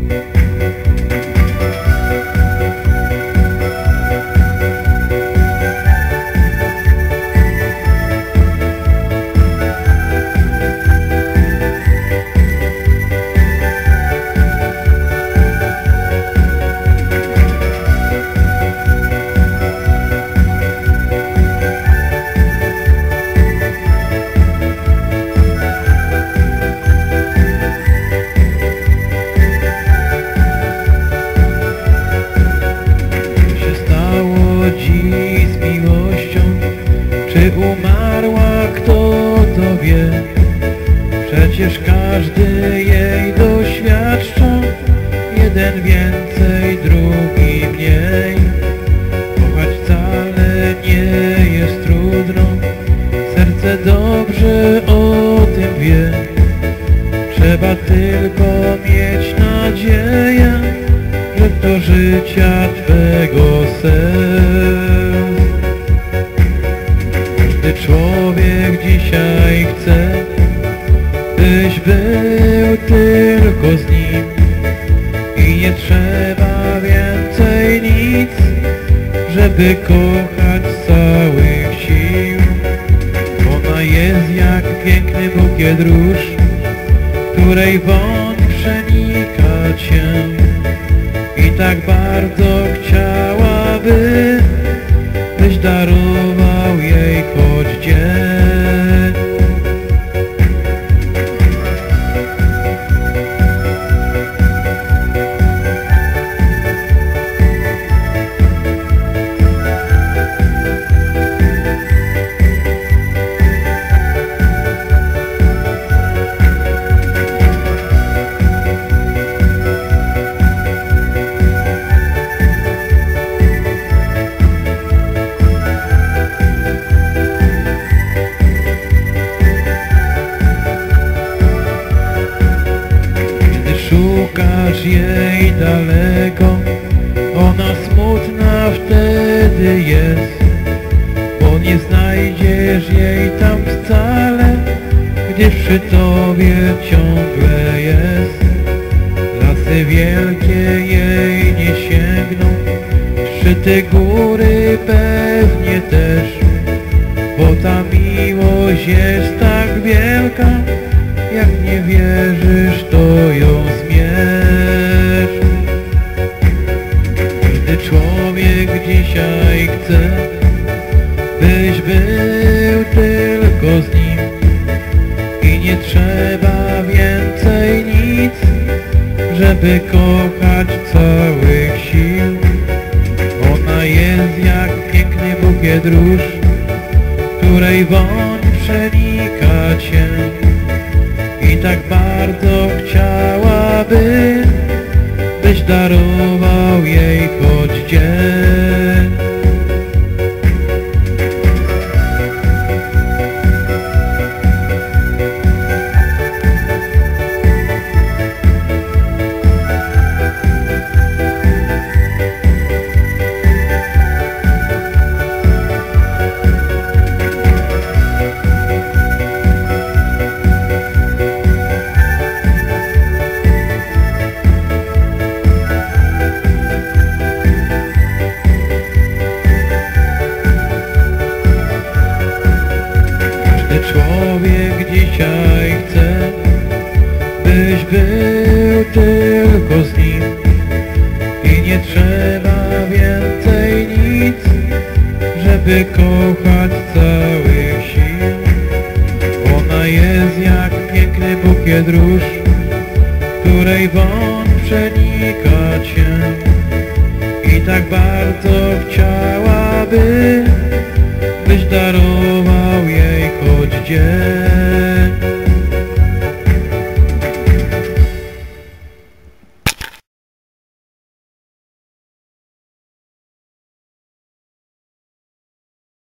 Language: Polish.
Czy umarła, kto to wie? Przecież każdy jej doświadcza, jeden więcej, drugi mniej. Kochać wcale nie jest trudno, serce dobrze o tym wie. Trzeba tylko mieć nadzieję, że do życia twego serc. Każdy człowiek dzisiaj chce, byś był tylko z nim i nie trzeba więcej nic, żeby kochać z całych sił. Ona jest jak piękny bukiet róż, której woń przenika cię i tak bardzo chciałaby, byś darował jej choć dzień. Szukasz jej daleko, ona smutna wtedy jest, bo nie znajdziesz jej tam wcale, gdzieś przy tobie ciągle jest. Lasy wielkie jej nie sięgną, szczyty góry pewnie też, bo ta miłość jest tak wielka, jak nie wierzysz, to ją zmierz. Każdy człowiek dzisiaj chce, byś był tylko z nim i nie trzeba więcej nic, żeby kochać całych sił. Ona jest jak piękny bukiet róż, której woń przenika cię i tak bardzo chciałaby, byś darował jej choć dzień. Człowiek dzisiaj chce, byś był tylko z nim i nie trzeba więcej nic, żeby kochać całych sił. Ona jest jak piękny bukiet róż, której woń przenika cię i tak bardzo chciałaby, byś darował jej choć dzień.